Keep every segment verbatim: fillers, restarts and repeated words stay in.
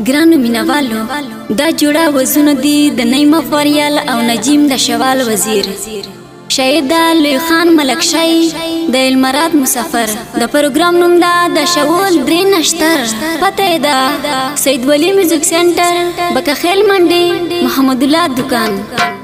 ګرانو مینوالو دا جوړه وزونه دي د نعیم فریال او نجیم د شوال وزیر شاید لوی خان ملک شای د المرات مسافر د پروګرام نوم دا د شوال درې نشتر پته دا سید ولی میوزیک سنټر بکخیل منډي محمد الله دکان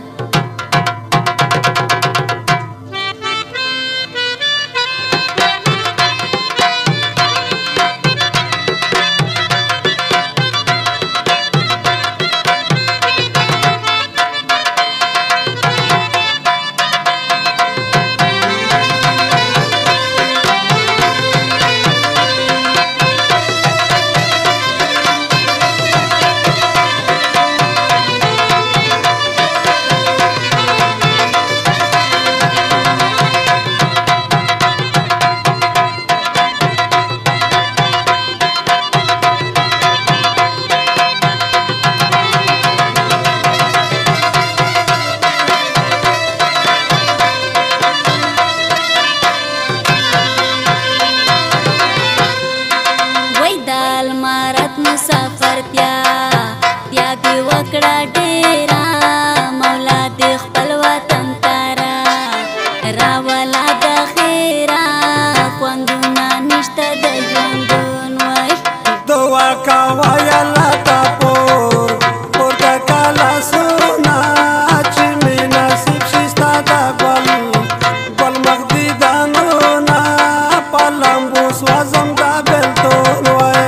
مسافر پیا پیا دی وکړه ډیرا مولا دې خپل وطن تارا راولا د خیرا خوندونه نشته د ژوندون وای دعا کوه الله تا پور پورته کاله سونا چې مې نصیب شي ستا د ګل ګل مخ دیدنونه په لمبو سوځم د بېلتون وای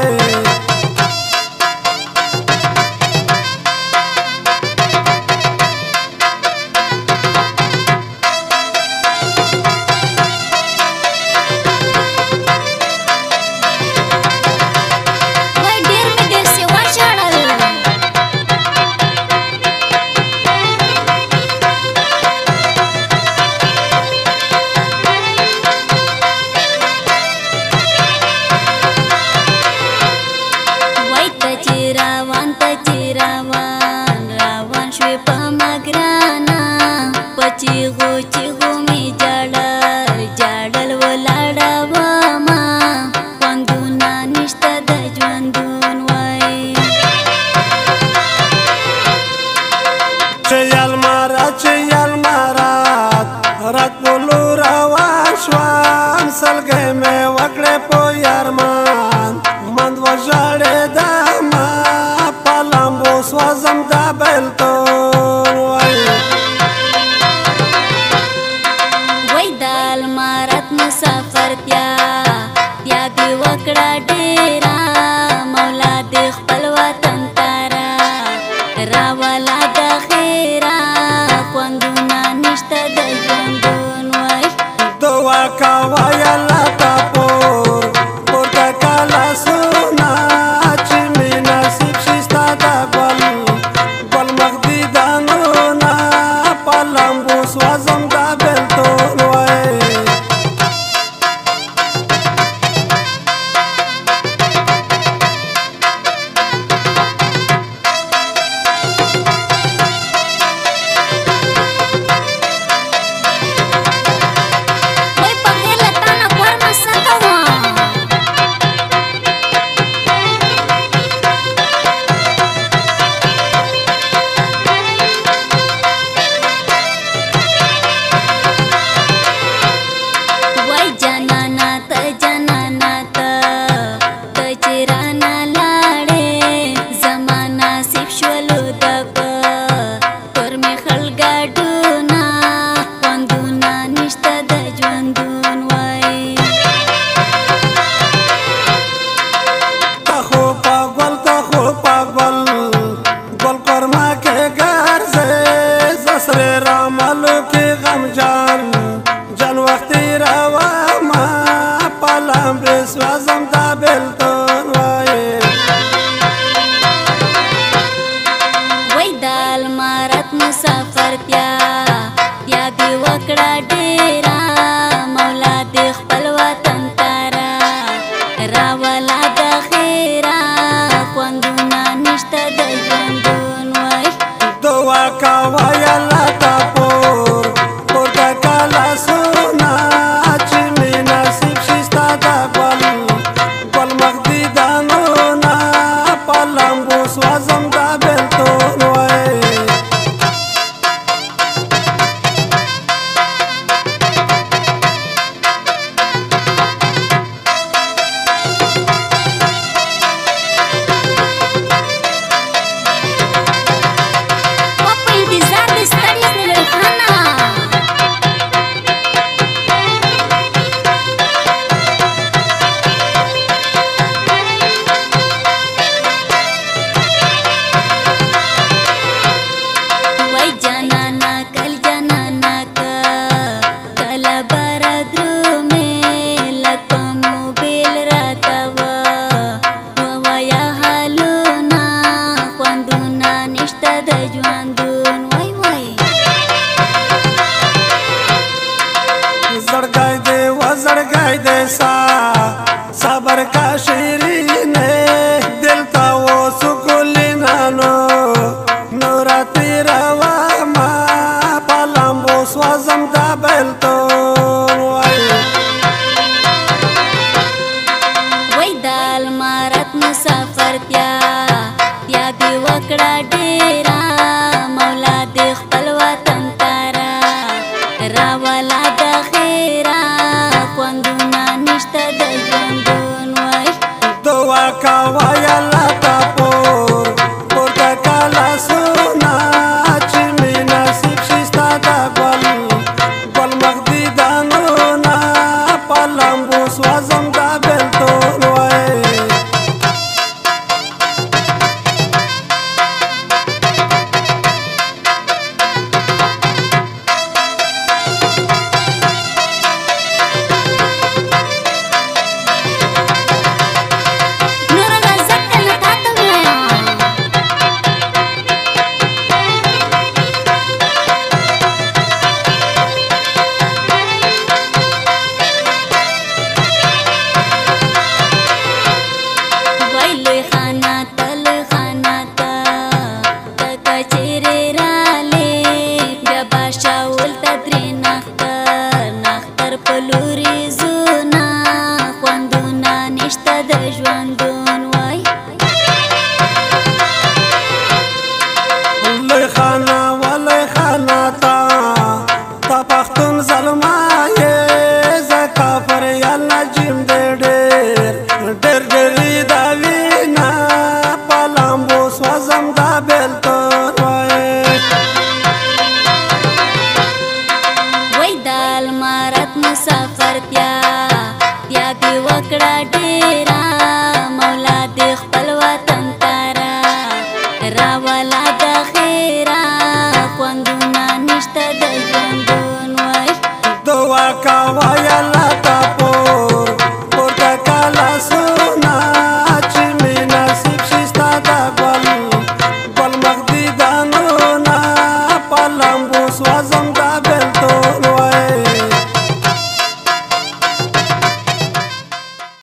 چیغو چیغو می جړل جړل ولاړه وما خوندونه نشته د ژوندون وای چې یالمارات چې یالمارات رات بولو روان شوم سلګۍ مې وکړې په یارمان مند وژړېدم په لمبو سوځم د بېلتون وای مسافر پیا پیا دی وکړه ډیرا مولا دې خپل وطن تارا راولا د خیرا خوندونه نشته د ژوندون وای دعا کوه الله تا پور پورته کاله سونا چې مې نصیب شي ستا د ګل ګل مخ سوځم دا بېلتون وای زړګای دې و زړګای دې سا صبر کا شیرین دل تا و سکولینانو نوراتي روا ما پلمبو سوځم دا بېلتون وای وای دال مارت مسافر تیا یا دی وکړه ډیرا مولا دې خپل وطن تارا راولا د خیره خوندونه نشته د ژوندون وای دعا کوه الله ته پور پورته کړه لاسونه چې مې نصیب شي ستا د ګل ګل مخ دیدنونه په لمبو سوځم دا بېلتون وای لوی خانه ولوی خانه تا تا پښتون ظلمه یې زه کافر یاله جیم دې ډېر ډېر ډېرې دا وینا په لامبو سوځم دا بېلتون وای وای دال مارت مسافر تیا یا دی وکړه ډیرا مولا دې خپل وطن تارا راولا د خیره خوندونه نشته د ژوندون وای دعا کوه الله ته پور پورته کړه لاسونه چې مې نصیب شي ستا د ګل ګل مخ دیدنونه په لمبو سوځم دا بېلتون